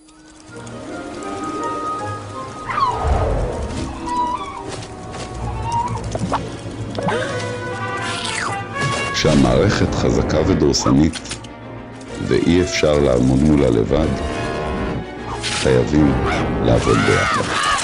כשהמערכת חזקה ודורסנית ואי אפשר לעמוד מולה לבד, חייבים לעבוד ביחד.